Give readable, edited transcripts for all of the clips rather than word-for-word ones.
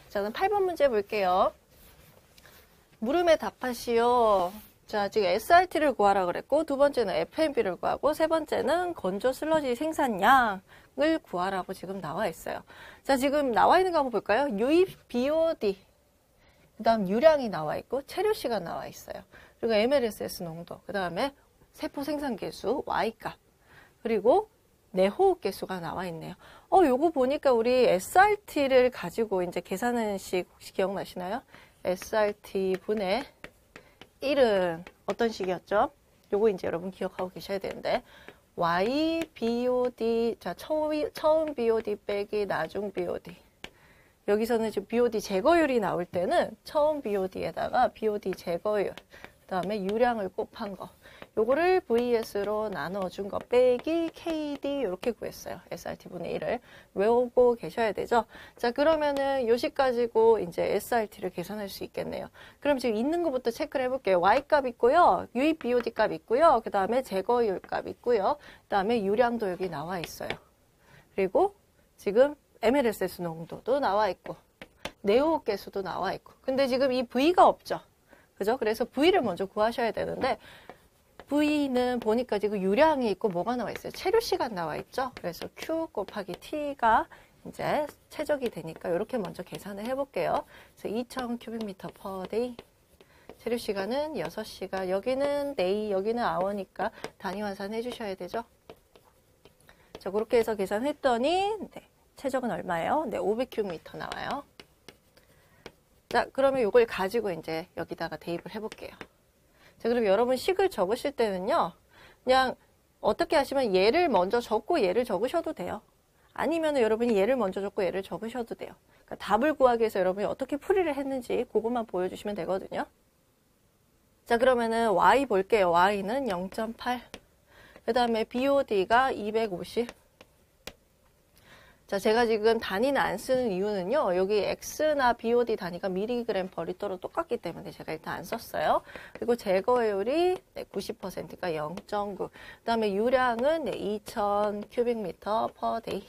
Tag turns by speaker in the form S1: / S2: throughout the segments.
S1: 자, 그럼 8번 문제 볼게요. 물음에 답하시오. 자, 지금 SRT를 구하라 그랬고, 두 번째는 FMB를 구하고, 세 번째는 건조 슬러지 생산량을 구하라고 지금 나와 있어요. 자, 지금 나와 있는 거 한번 볼까요? 유입 BOD, 그 다음 유량이 나와 있고, 체류시간 나와 있어요. 그리고 MLSS 농도, 그 다음에 세포 생산 개수, Y값, 그리고 내호흡 개수가 나와 있네요. 요거 보니까 우리 SRT를 가지고 이제 계산하는 식 혹시 기억나시나요? SRT 분의 1은 어떤 식이었죠? 요거 이제 여러분 기억하고 계셔야 되는데, Y, BOD, 자, 처음 BOD 빼기 나중 BOD. 여기서는 지금 BOD 제거율이 나올 때는 처음 BOD에다가 BOD 제거율, 그 다음에 유량을 곱한 거. 요거를 VS로 나눠준 거 빼기 KD 이렇게 구했어요. SRT분의 1을 외우고 계셔야 되죠. 자, 그러면은 요식 가지고 이제 SRT를 계산할 수 있겠네요. 그럼 지금 있는 것부터 체크를 해볼게요. Y값 있고요. 유입 BOD 값 있고요. 그 다음에 제거율 값 있고요. 그 다음에 유량도 여기 나와 있어요. 그리고 지금 MLSS 농도도 나와 있고 내호흡 개수도 나와 있고. 근데 지금 이 V가 없죠. 그죠? 그래서 V를 먼저 구하셔야 되는데 V는 보니까 지금 유량이 있고 뭐가 나와 있어요? 체류 시간 나와 있죠? 그래서 Q 곱하기 T가 이제 최적이 되니까 이렇게 먼저 계산을 해볼게요. 그래서 2000 큐빅미터 per day. 체류 시간은 6시간. 여기는 day, 여기는 hour니까 단위 환산해 주셔야 되죠? 자, 그렇게 해서 계산했더니 네, 최적은 얼마예요? 네, 500큐빅미터 나와요. 자, 그러면 이걸 가지고 이제 여기다가 대입을 해볼게요. 자, 그럼 여러분 식을 적으실 때는요, 그냥 어떻게 하시면 얘를 먼저 적고 얘를 적으셔도 돼요. 아니면 여러분이 얘를 먼저 적고 얘를 적으셔도 돼요. 그러니까 답을 구하기 위해서 여러분이 어떻게 풀이를 했는지 그것만 보여주시면 되거든요. 자, 그러면은 Y 볼게요. Y는 0.8. 그 다음에 BOD가 250. 자, 제가 지금 단위는 안 쓰는 이유는요. 여기 X나 BOD 단위가 미리그램 per 리터로 똑같기 때문에 제가 일단 안 썼어요. 그리고 제거율이 90%가 0.9. 그 다음에 유량은 2000 큐빅미터 per day.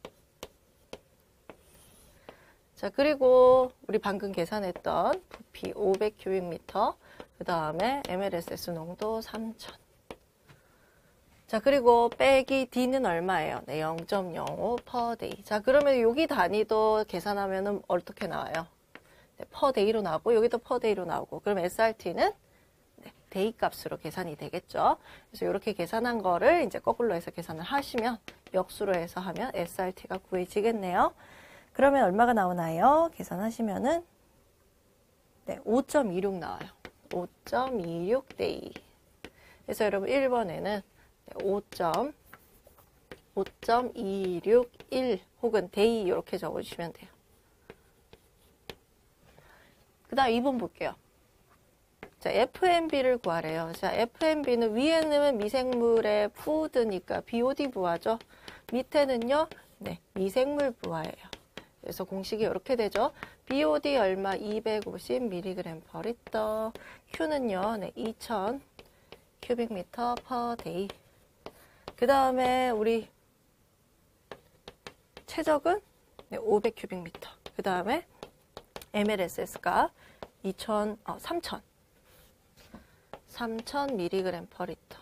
S1: 자, 그리고 우리 방금 계산했던 부피 500 큐빅미터. 그 다음에 MLSS 농도 3000. 자, 그리고 빼기 D는 얼마예요? 네, 0.05 per day. 자, 그러면 여기 단위도 계산하면은 어떻게 나와요? 네, per day로 나오고, 여기도 per day로 나오고, 그럼 SRT는 네, day 값으로 계산이 되겠죠? 그래서 이렇게 계산한 거를 이제 거꾸로 해서 계산을 하시면, 역수로 해서 하면 SRT가 구해지겠네요. 그러면 얼마가 나오나요? 계산하시면은, 네, 5.26 나와요. 5.26 day. 그래서 여러분 1번에는 5.261 혹은 day 이렇게 적어주시면 돼요. 그 다음 2번 볼게요. 자, FMB를 구하래요. 자, FMB는 위에는 미생물의 푸드니까 BOD 부하죠. 밑에는요, 네, 미생물 부하예요. 그래서 공식이 이렇게 되죠. BOD 얼마? 250mg per liter. Q는요, 네, 2000 큐빅미터 per day. 그 다음에 우리 최적은 500 큐빅미터. 그 다음에 MLSS가 3000 mg per liter.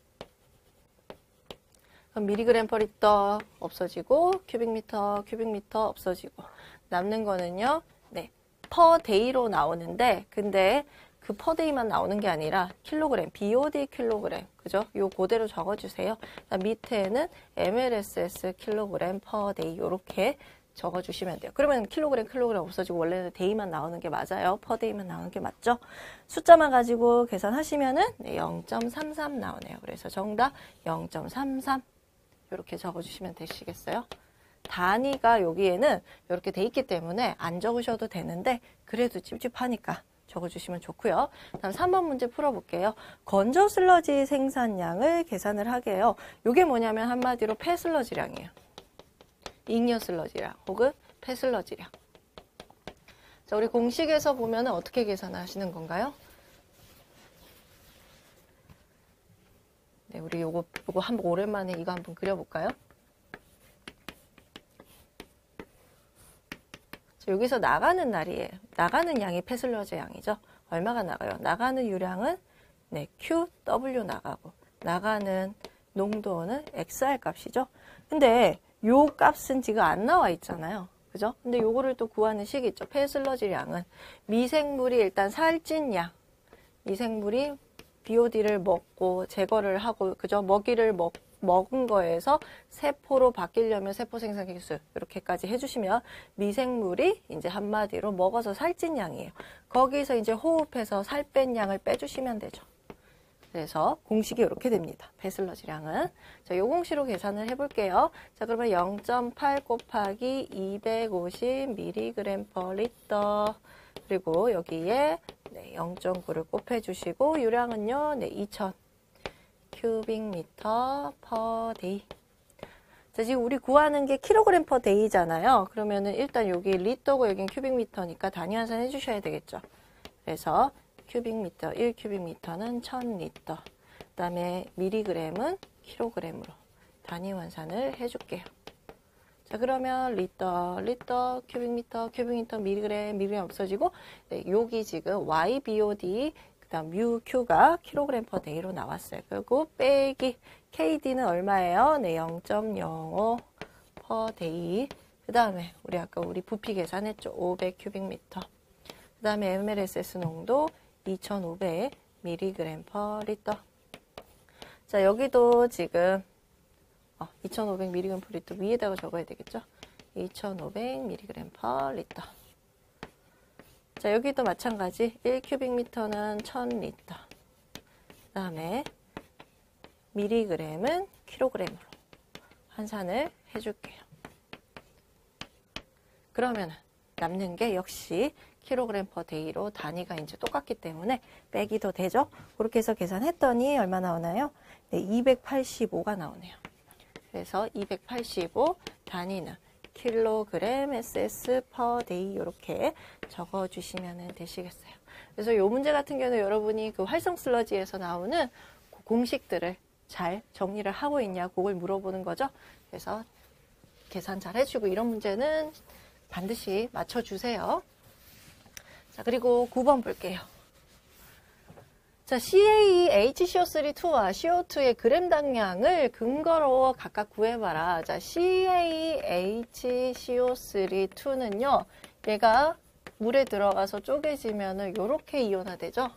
S1: 그럼 mg per liter 없어지고 큐빅미터 없어지고 남는 거는요. 네, per day로 나오는데 근데 그 per day만 나오는 게 아니라 킬로그램, BOD 킬로그램, 그죠? 요 그대로 적어주세요. 밑에는 MLSS 킬로그램 per day 요렇게 적어주시면 돼요. 그러면 킬로그램 없어지고 원래는 day만 나오는 게 맞아요. per day만 나오는 게 맞죠? 숫자만 가지고 계산하시면은 0.33 나오네요. 그래서 정답 0.33 이렇게 적어주시면 되시겠어요? 단위가 여기에는 이렇게 돼 있기 때문에 안 적으셔도 되는데 그래도 찝찝하니까 적어주시면 좋고요. 다음 3번 문제 풀어볼게요. 건조 슬러지 생산량을 계산을 하게 해요. 이게 뭐냐면 한마디로 폐슬러지량이에요. 잉여 슬러지량 혹은 폐슬러지량. 자, 우리 공식에서 보면 어떻게 계산하시는 건가요? 네, 우리 요거 한번 오랜만에 이거 한번 그려볼까요? 여기서 나가는 날이에요. 나가는 양이 폐슬러지 양이죠. 얼마가 나가요? 나가는 유량은 네, QW 나가고 나가는 농도는 XR 값이죠. 근데 요 값은 지금 안 나와 있잖아요. 그죠? 근데 요거를 또 구하는 식이 있죠. 폐슬러지량은 미생물이 일단 살찐 양, 미생물이 BOD를 먹고 제거를 하고 그죠? 먹이를 먹은 거에서 세포로 바뀌려면 세포 생산 기술 이렇게까지 해주시면 미생물이 이제 한마디로 먹어서 살찐 양이에요. 거기서 이제 호흡해서 살 뺀 양을 빼주시면 되죠. 그래서 공식이 이렇게 됩니다. 폐슬러지량은. 자, 요 공식으로 계산을 해볼게요. 자, 그러면 0.8 곱하기 250mg/L. 그리고 여기에 네, 0.9를 곱해주시고, 유량은요, 네, 2000 cubic/day. 자, 지금 우리 구하는 게 kg/day잖아요. 그러면은 일단 여기 리터고 여긴 큐빅미터니까 단위 환산 해주셔야 되겠죠. 그래서 큐빅미터, 1큐빅미터는 1000리터. 그 다음에 미리그램은 킬로그램으로 단위 환산을 해줄게요. 자, 그러면 리터, 큐빅미터, 미리그램 없어지고, 네, 여기 지금 YBOD, 그 다음 뮤Q가 kg/day로 나왔어요. 그리고 빼기 KD는 얼마예요? 네, 0.05 per day. 그 다음에 우리 부피 계산했죠. 500큐빅미터. 그 다음에 MLSS 농도 2500mg/L. 자, 여기도 지금 2500mg/L 위에다가 적어야 되겠죠? 2500mg/L. 자, 여기도 마찬가지 1큐빅미터는 1000리터. 그 다음에 미리그램은 킬로그램으로 환산을 해줄게요. 그러면 남는 게 역시 kg/day로 단위가 이제 똑같기 때문에 빼기도 되죠. 그렇게 해서 계산했더니 얼마 나오나요? 네, 285가 나오네요. 그래서 285 단위는 킬로그램 SS per day 이렇게 적어주시면 되시겠어요. 그래서 이 문제 같은 경우는 여러분이 그 활성 슬러지에서 나오는 그 공식들을 잘 정리를 하고 있냐 그걸 물어보는 거죠. 그래서 계산 잘 해주고 이런 문제는 반드시 맞춰주세요. 자, 그리고 9번 볼게요. 자, CaHCO3-2와 CO2의 그램 당량을 근거로 각각 구해봐라. 자, CaHCO3-2는요, 얘가 물에 들어가서 쪼개지면은 요렇게 이온화되죠?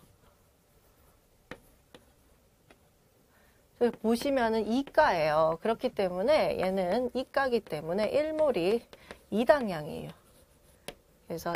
S1: 보시면은 이가예요. 그렇기 때문에 얘는 이가기 때문에 1몰이 2당량이에요. 그래서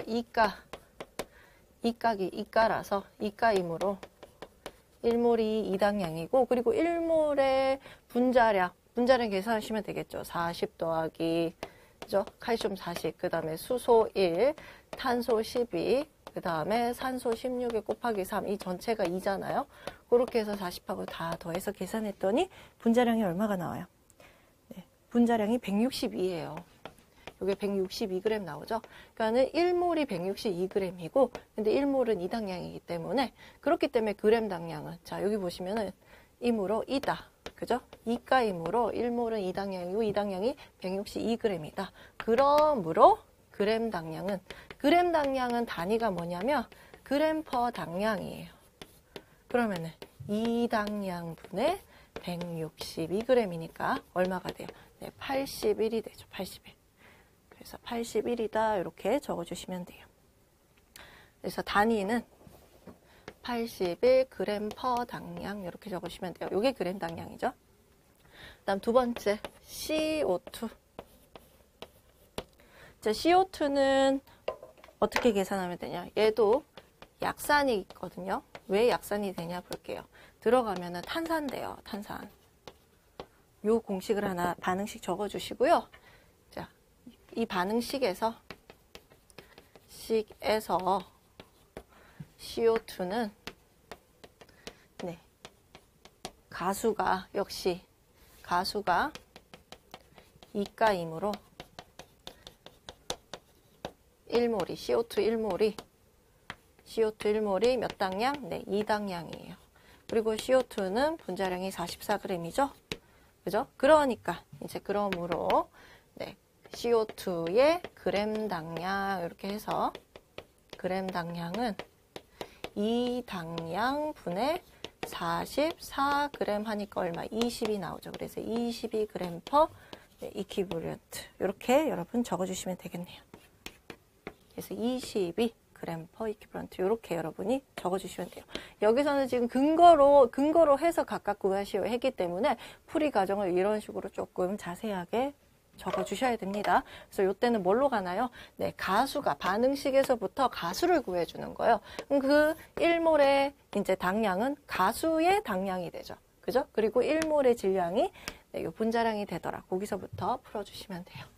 S1: 이가라서 이가이므로 1몰이 2당량이고 그리고 1몰의 분자량 계산하시면 되겠죠. 40 더하기 그죠? 칼슘 40, 그 다음에 수소 1, 탄소 12, 그 다음에 산소 16에 곱하기 3, 이 전체가 2잖아요. 그렇게 해서 40하고 다 더해서 계산했더니 분자량이 얼마가 나와요? 네, 분자량이 162예요. 이게 162g 나오죠. 그러니까는 1몰이 162g이고, 근데 1몰은 2당량이기 때문에, 그렇기 때문에 그램 당량은, 자, 여기 보시면은, 이므로 2다. 그죠? 2가이므로 1몰은 2당량이고, 2당량이 162g이다. 그러므로, 그램 당량은 단위가 뭐냐면, 그램 퍼 당량이에요. 그러면은, 2당량분의 162g이니까, 얼마가 돼요? 네, 81이 되죠. 81. 그래서 81이다 이렇게 적어주시면 돼요. 그래서 단위는 81g 당량 이렇게 적으시면 돼요. 이게 그램 당량이죠. 다음 두 번째 CO2. 자, CO2는 어떻게 계산하면 되냐? 얘도 약산이 있거든요. 왜 약산이 되냐 볼게요. 들어가면은 탄산 돼요. 탄산. 요 공식을 하나 반응식 적어주시고요. 이 반응식에서 CO2는 네, 가수가 이가이므로 1몰이 CO2 1몰이 몇 당량? 네, 2당량이에요. 그리고 CO2는 분자량이 44g이죠. 그죠? 그러니까 이제 그러므로 네. CO2의 그램 당량 이렇게 해서 그램 당량은 2당량 분의 44g 하니까 얼마? 20이 나오죠. 그래서 22g per equivalent 이렇게 여러분 적어주시면 되겠네요. 그래서 22g per equivalent 이렇게 여러분이 적어주시면 돼요. 여기서는 지금 근거로 해서 각각 구하시오 했기 때문에 풀이 과정을 이런 식으로 조금 자세하게 적어주셔야 됩니다. 그래서 이때는 뭘로 가나요? 네, 가수가 반응식에서부터 가수를 구해주는 거예요. 그 1몰의 이제 당량은 가수의 당량이 되죠. 그죠? 그리고 1몰의 질량이 네, 이 분자량이 되더라. 거기서부터 풀어주시면 돼요.